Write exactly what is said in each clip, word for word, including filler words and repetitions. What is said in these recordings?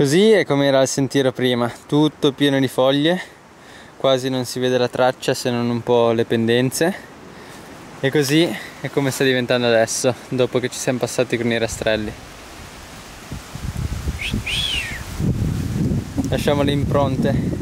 Così è come era il sentiero prima, tutto pieno di foglie, quasi non si vede la traccia se non un po' le pendenze, e così è come sta diventando adesso, dopo che ci siamo passati con i rastrelli. Lasciamo le impronte.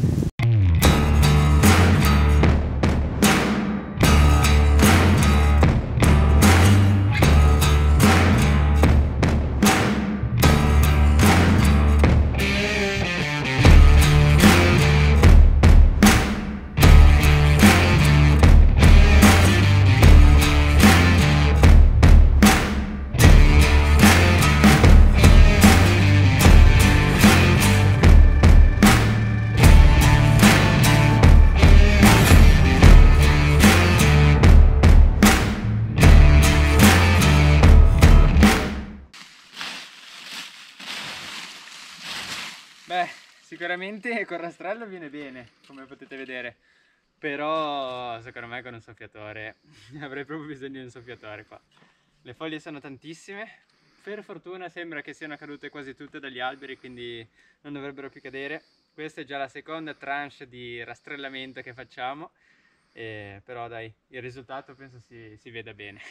Beh, sicuramente col rastrello viene bene, come potete vedere, però secondo me con un soffiatore avrei proprio bisogno di un soffiatore qua. Le foglie sono tantissime, per fortuna sembra che siano cadute quasi tutte dagli alberi, quindi non dovrebbero più cadere. Questa è già la seconda tranche di rastrellamento che facciamo, eh, però dai, il risultato penso si, si veda bene.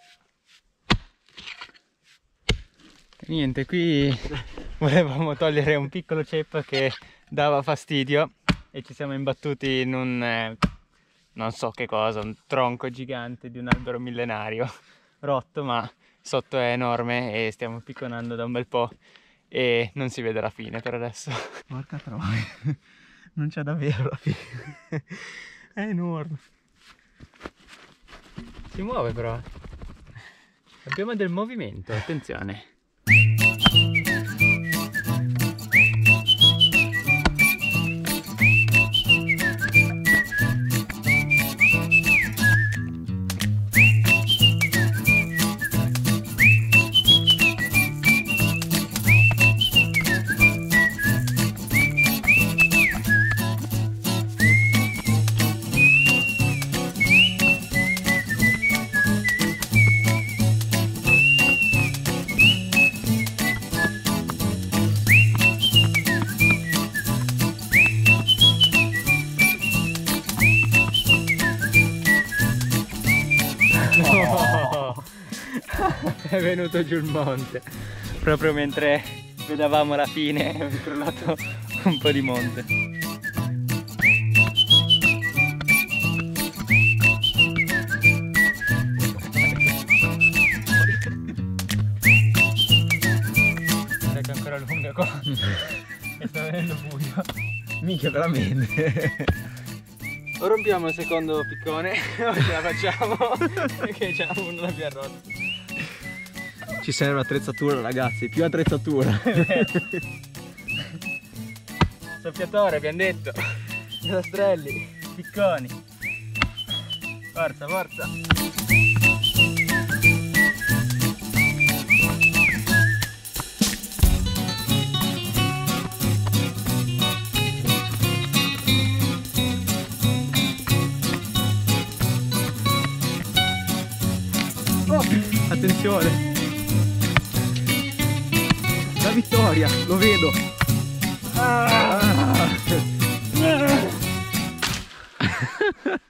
Niente, qui volevamo togliere un piccolo ceppo che dava fastidio e ci siamo imbattuti in un, eh, non so che cosa, un tronco gigante di un albero millenario rotto, ma sotto è enorme e stiamo picconando da un bel po' e non si vede la fine per adesso. Porca troia, non c'è davvero la fine, è enorme. Si muove però, abbiamo del movimento, attenzione. No! È venuto giù il monte proprio mentre vedevamo la fine, è crollato un po' di monte. Guarda che è ancora lunga qua e sta venendo buio. Minchia, veramente. O rompiamo il secondo piccone o ce la facciamo perché già uno l'abbiamo rotto. Ci serve attrezzatura, ragazzi, più attrezzatura. Soffiatore, abbiamo detto. Rastrelli, picconi. Forza, forza. Oh, attenzione! La vittoria, lo vedo! Ah. Ah.